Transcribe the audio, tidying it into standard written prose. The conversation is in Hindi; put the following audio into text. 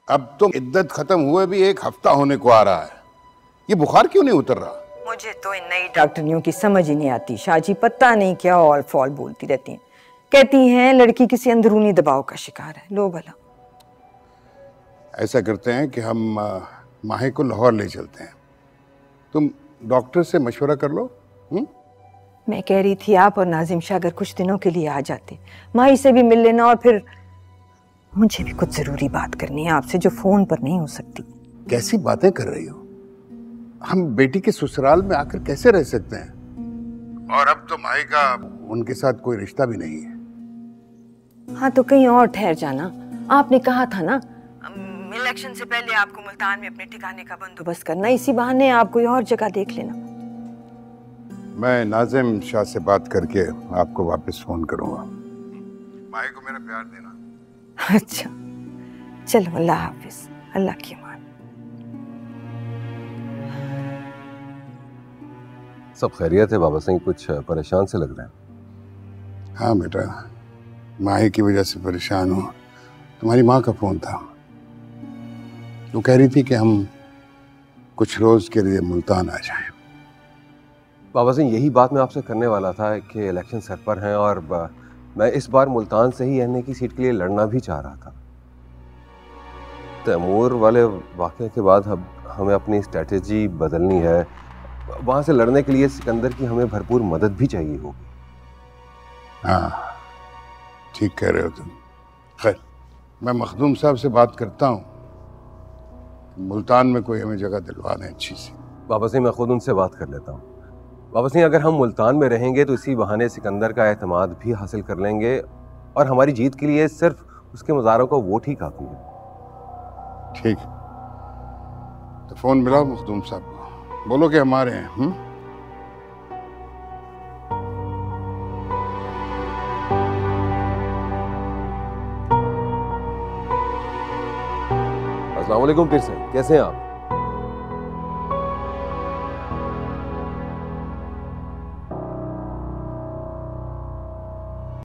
अब तो इद्दत खत्म हुए भी 1 हफ्ता होने को आ रहा है, ये बुखार क्यों नहीं उतर रहा? मुझे तो इन नई डॉक्टरियों की समझ ही नहीं आती शाहजी, पता नहीं क्या ऑल फॉल बोलती रहती हैं। कहती हैं लड़की किसी अंदरूनी दबाव का शिकार है। लो भला। ऐसा करते हैं कि हम माही को लाहौर ले चलते हैं, तुम डॉक्टर से मशवरा कर लो। मैं कह रही थी आप और नाजिम शाह अगर कुछ दिनों के लिए आ जाते, माही से भी मिल लेना, और फिर मुझे भी कुछ जरूरी बात करनी है आपसे जो फोन पर नहीं हो सकती। कैसी बातें कर रही हो? हम बेटी के ससुराल में आकर कैसे रह सकते हैं? और अब तो माही का उनके साथ कोई रिश्ता भी नहीं है। हाँ तो कहीं और ठहर जाना। आपने कहा था ना इलेक्शन से पहले आपको मुल्तान में अपने ठिकाने का बंदोबस्त करना, इसी बहाने आप कोई और जगह देख लेना। मैं नाजिम शाह से बात करके आपको वापस फोन करूंगा। माही को मेरा प्यार देना। अच्छा चलो, अल्लाह हाफिज, अल्लाह की अमान। सब खैरियत है बाबा सिंह? कुछ परेशान से लग रहे हैं। हाँ बेटा, माही की वजह से परेशान हूँ। तुम्हारी माँ का फोन था, वो कह रही थी कि हम कुछ रोज के लिए मुल्तान आ जाएं। बाबा सिंह यही बात मैं आपसे करने वाला था कि इलेक्शन सर पर हैं और मैं इस बार मुल्तान से ही एनए की सीट के लिए लड़ना भी चाह रहा था। तैमूर वाले वाक़े के बाद अब हमें अपनी स्ट्रेटेजी बदलनी है। वहाँ से लड़ने के लिए सिकंदर की हमें भरपूर मदद भी चाहिए होगी। हाँ ठीक कह रहे हो तुम। खैर, मैं मखदूम साहब से बात करता हूँ, मुल्तान में कोई हमें जगह दिलवा दें अच्छी सी। बाबा सिंह मैं खुद उनसे बात कर लेता हूँ। बाबा सिंह अगर हम मुल्तान में रहेंगे तो इसी बहाने सिकंदर का एतमाद भी हासिल कर लेंगे और हमारी जीत के लिए सिर्फ उसके मुजारों का वोट ही काफ़ी है। ठीक, तो फोन मिलाओ मखदूम साहब को, बोलो कि हमारे हैं। अस्सलाम वालेकुम पीर साहब, कैसे हैं आप?